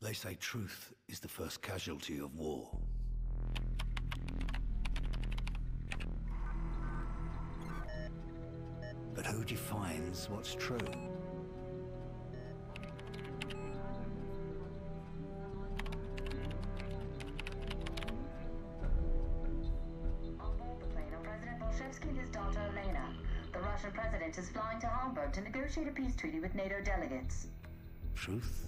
They say truth is the first casualty of war. But who defines what's true? And his daughter Elena. The Russian president is flying to Hamburg to negotiate a peace treaty with NATO delegates. Truth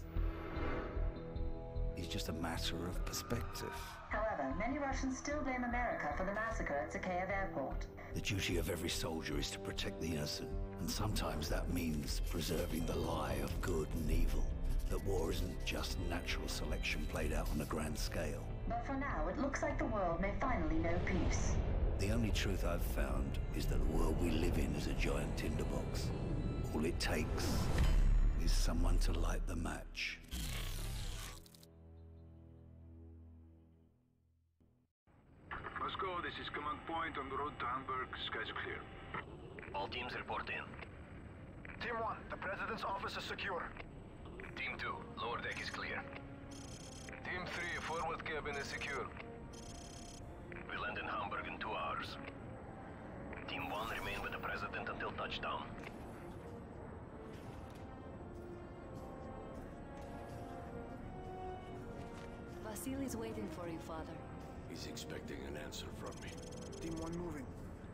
is just a matter of perspective. However, many Russians still blame America for the massacre at Zakhaev Airport. The duty of every soldier is to protect the innocent, and sometimes that means preserving the lie of good and evil. That war isn't just natural selection played out on a grand scale. But for now, it looks like the world may finally know peace. The only truth I've found is that the world we live in is a giant tinderbox. All it takes is someone to light the match. Moscow, this is command point on the road to Hamburg. Skies are clear. All teams report in. Team 1, the President's office is secure. Team 2, lower deck is clear. Team 3, forward cabin is secure. We land in Hamburg in 2 hours. Team 1 remain with the President until touchdown. Vasily's waiting for you, Father. He's expecting an answer from me. Team 1 moving.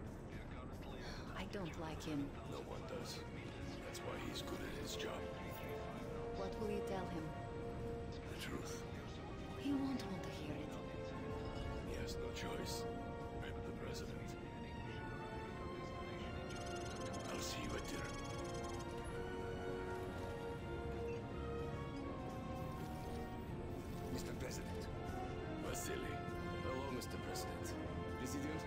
I don't like him. No one does. That's why he's good at his job. What will you tell him? The truth. He won't want to hear it. He has no choice. I'm the President. I'll see you at dinner. Mr. President. Vasily. Hello, Mr. President. President?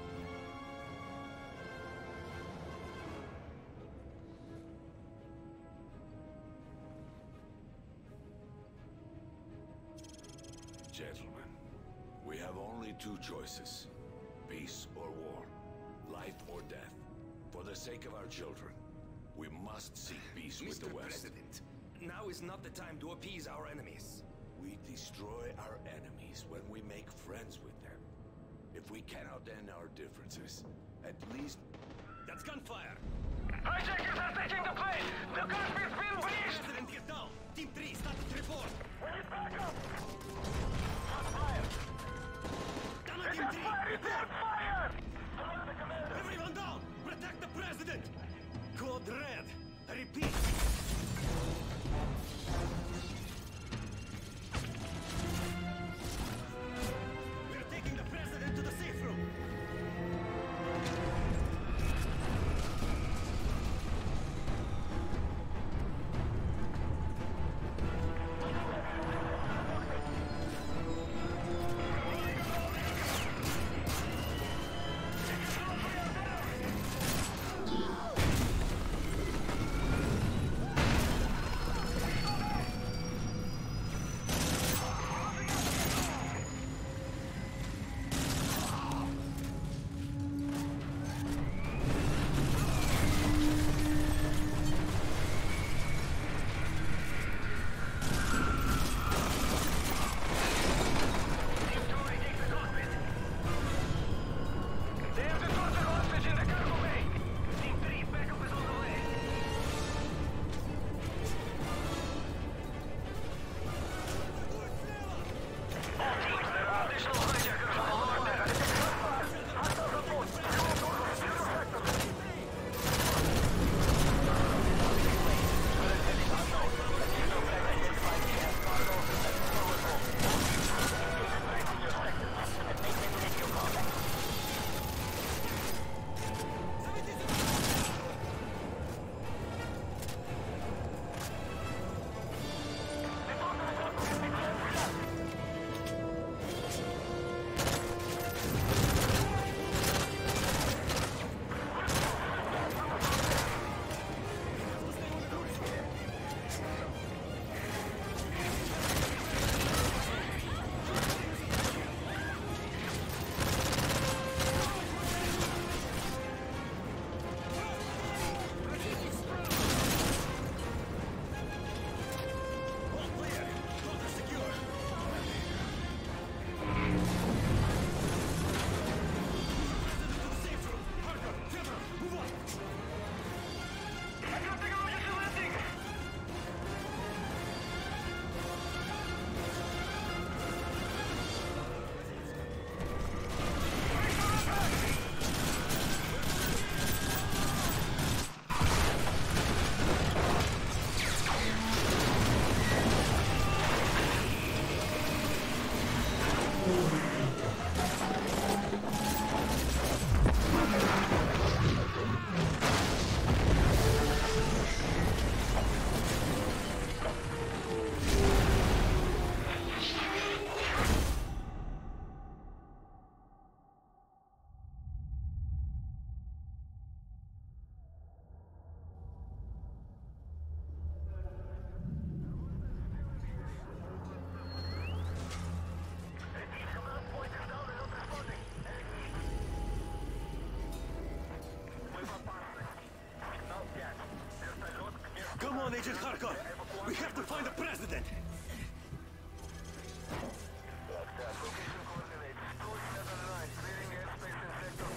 Gentlemen, we have only 2 choices. Peace or war. Life or death. For the sake of our children, we must seek peace with the Mr. West. President, now is not the time to appease our enemies. We destroy our enemies when we make friends with them. If we cannot end our differences, at least... That's gunfire! Hijackers are taking the plane! The cockpit's been breached! President, get down! Team 3, status report! We need backup! Shots fired! Down It Team is 3! fire! It's on fire! Command the commander! Everyone down! Protect the President! Code Red! I repeat! We're taking the President to the safe room! Come on, Agent Kharkov! We have to find the president! Location coordinates. 279, clearing airspace in sector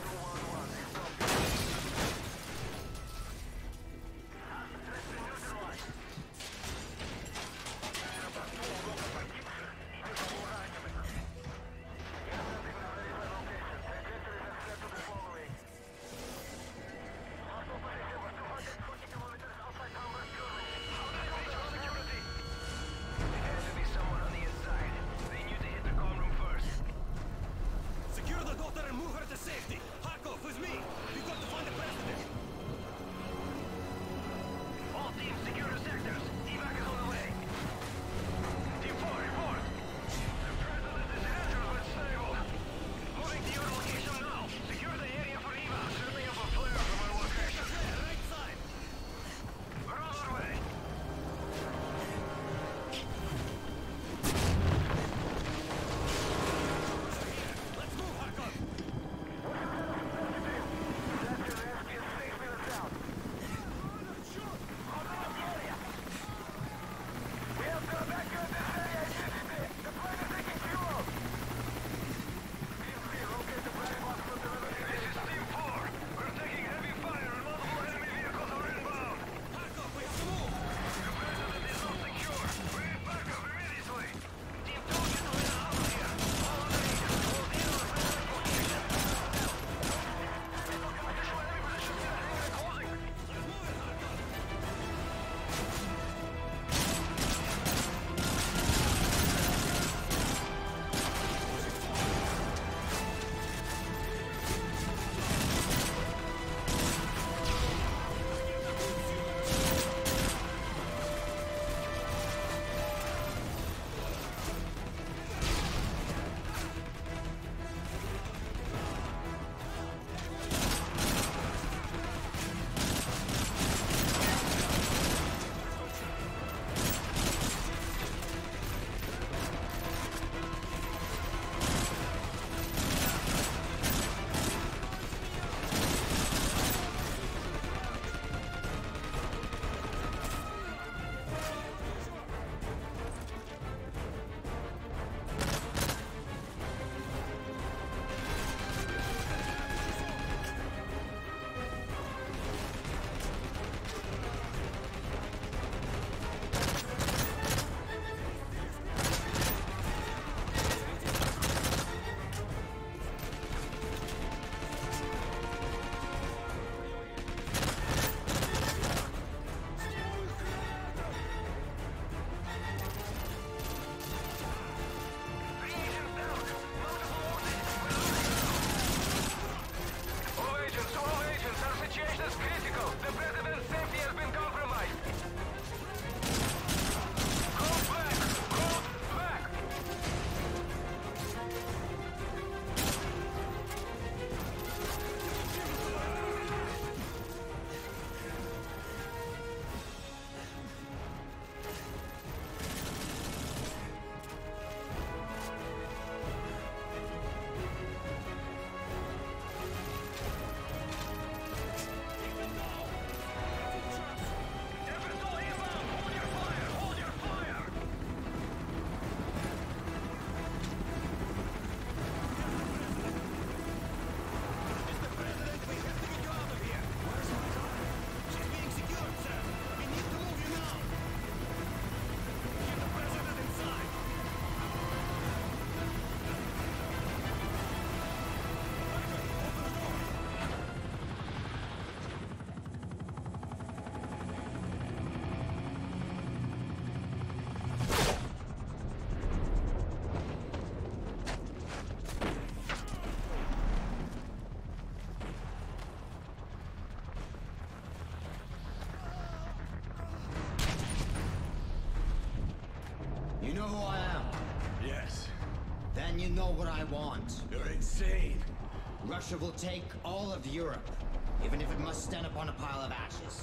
Then you know what I want. You're insane. Russia will take all of Europe, even if it must stand upon a pile of ashes.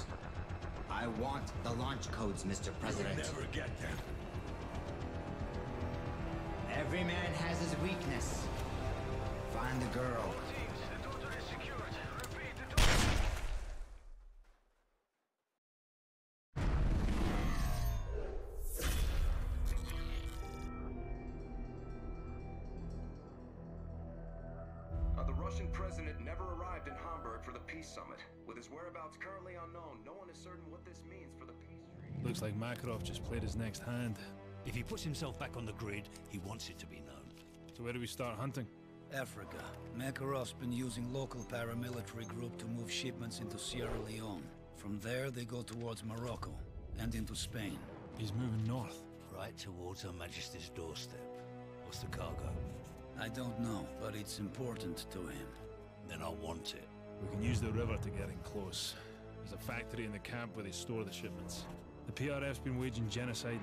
I want the launch codes, Mr. President. You'll never get them. Every man has his weakness. Find the girl. Russian president never arrived in Hamburg for the peace summit. With his whereabouts currently unknown, no one is certain what this means for the peace treaty. Looks like Makarov just played his next hand. If he puts himself back on the grid, he wants it to be known. So where do we start hunting? Africa. Makarov's been using local paramilitary group to move shipments into Sierra Leone. From there, they go towards Morocco and into Spain. He's moving north. Right towards Her Majesty's doorstep. What's the cargo? I don't know, but it's important to him. Then I want it. We can use the river to get in close. There's a factory in the camp where they store the shipments. The PRF's been waging genocide